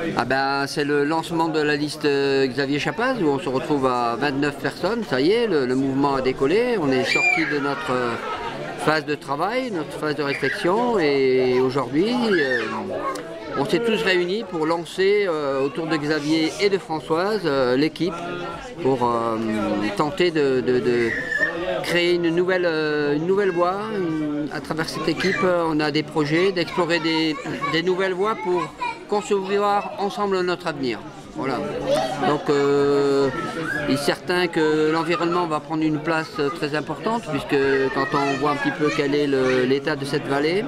Ah ben, c'est le lancement de la liste Xavier Chapaz où on se retrouve à 29 personnes. Ça y est, le mouvement a décollé. On est sorti de notre phase de travail, notre phase de réflexion et aujourd'hui on s'est tous réunis pour lancer autour de Xavier et de Françoise l'équipe pour tenter de créer une nouvelle voie. À travers cette équipe, on a des projets d'explorer des nouvelles voies pour concevoir ensemble notre avenir. Voilà. Donc il est certain que l'environnement va prendre une place très importante puisque quand on voit un petit peu quel est l'état de cette vallée,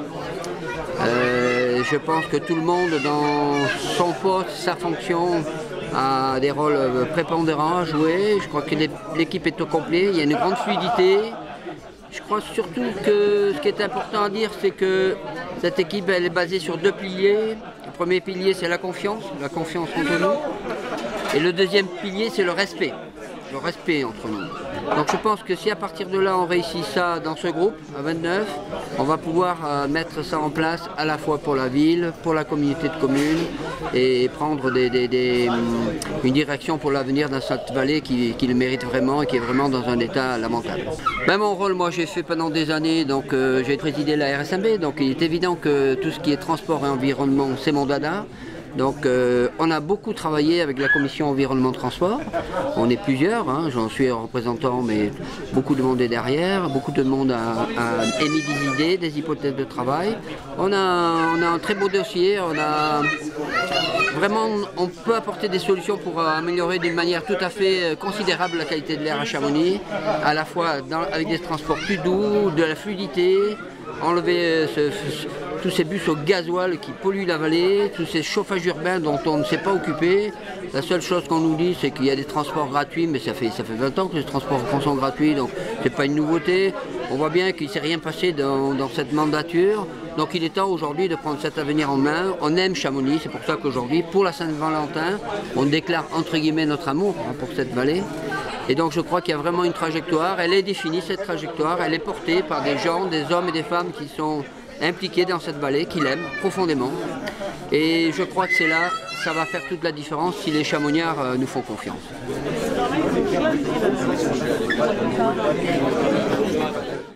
je pense que tout le monde dans son poste, sa fonction, a des rôles prépondérants à jouer. Je crois que l'équipe est au complet, il y a une grande fluidité. Je crois surtout que ce qui est important à dire, c'est que cette équipe elle est basée sur deux piliers. Le premier pilier, c'est la confiance entre nous. Et le deuxième pilier, c'est le respect entre nous. Donc je pense que si à partir de là, on réussit ça dans ce groupe, à 29, on va pouvoir mettre ça en place à la fois pour la ville, pour la communauté de communes et prendre une direction pour l'avenir dans cette vallée qui le mérite vraiment et qui est vraiment dans un état lamentable. Mon rôle, moi j'ai fait pendant des années, donc j'ai présidé la RSMB, donc il est évident que tout ce qui est transport et environnement, c'est mon dada. Donc on a beaucoup travaillé avec la commission environnement transport, on est plusieurs, hein, j'en suis représentant mais beaucoup de monde est derrière, beaucoup de monde a émis des idées, des hypothèses de travail. On a un très beau dossier, on peut apporter des solutions pour améliorer d'une manière tout à fait considérable la qualité de l'air à Chamonix, à la fois avec des transports plus doux, de la fluidité, enlever tous ces bus au gasoil qui polluent la vallée, tous ces chauffages urbains dont on ne s'est pas occupé. La seule chose qu'on nous dit, c'est qu'il y a des transports gratuits, mais ça fait 20 ans que les transports sont gratuits, donc c'est pas une nouveauté. On voit bien qu'il ne s'est rien passé dans cette mandature. Donc il est temps aujourd'hui de prendre cet avenir en main. On aime Chamonix, c'est pour ça qu'aujourd'hui, pour la Saint-Valentin, on déclare entre guillemets notre amour pour cette vallée. Et donc je crois qu'il y a vraiment une trajectoire, elle est définie cette trajectoire, elle est portée par des gens, des hommes et des femmes qui sont impliqués dans cette vallée, qui l'aiment profondément. Et je crois que c'est là, ça va faire toute la différence si les Chamoniards nous font confiance.